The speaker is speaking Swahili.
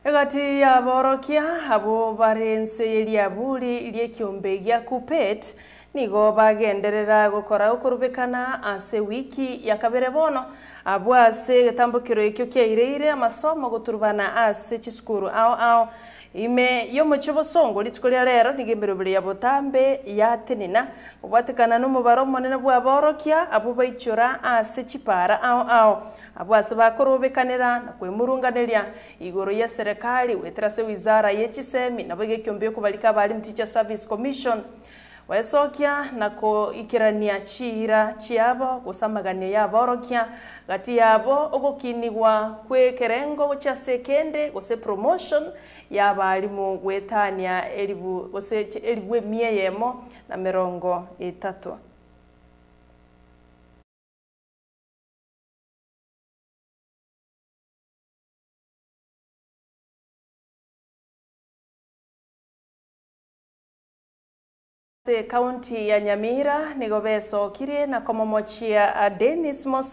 Egati ya borokia abo barense eliabuli iliekiombe gya KUPPET nigo bagenderera gukora ukurubikana ase wiki ya kabere bono abo ase getambukiro ekyo kyaire amasomo guturubana ase chisukuru ao ime yo muchibo songo litikulia rero nigembero ya botambe ya tenina ubwatikana n'umubaro munene bwa borokia abo baichora ase chipara ao abo ase bakurubikanira na kwemurunganeria igoro ya serikali weterase wizara y'echisemi nabo gekyombe kubalika bali Teacher Service Commission wesokia nako ikirania chira chiabo gusamagania ya borokia gati yabo ogokinigwa kwekerengo cha sekende gose promotion ya balimu gwetania elibu gose elibu emiyemo na 30. Kaunti ya Nyamira nigo besokire na komomochia Dennis